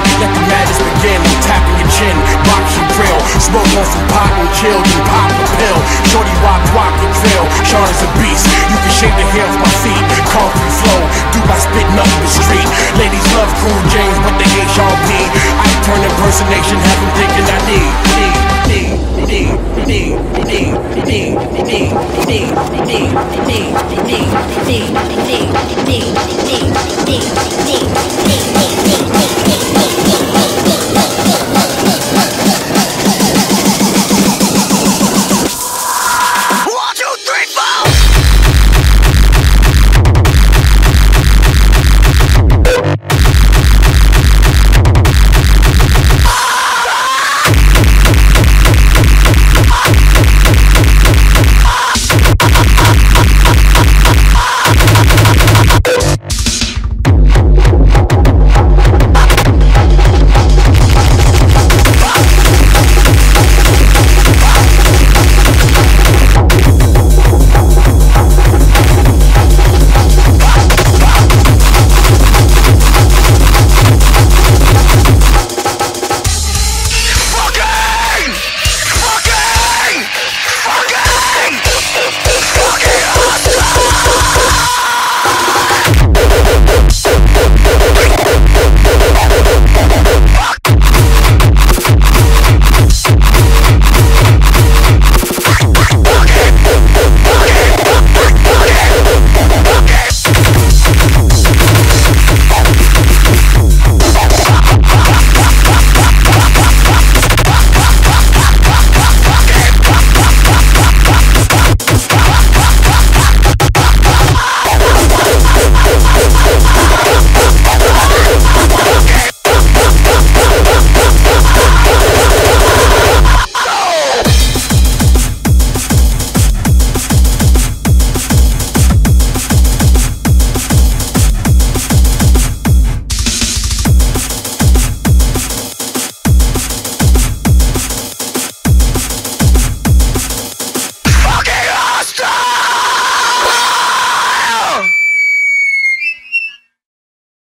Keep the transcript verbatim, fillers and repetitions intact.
Let the madness begin. Tapping your chin, box your grill. Smoke on some pot and chill, then pop a pill. Shorty walk, walk your trail. Sean is a beast. You can shake the hair off my feet. Concrete flow, do by spitting up the street. Ladies love Cool James, but they hate Sean P. I turn impersonation, have them thinking I need, need, need, need, need, need, need, need, need, need, need, need, need, need.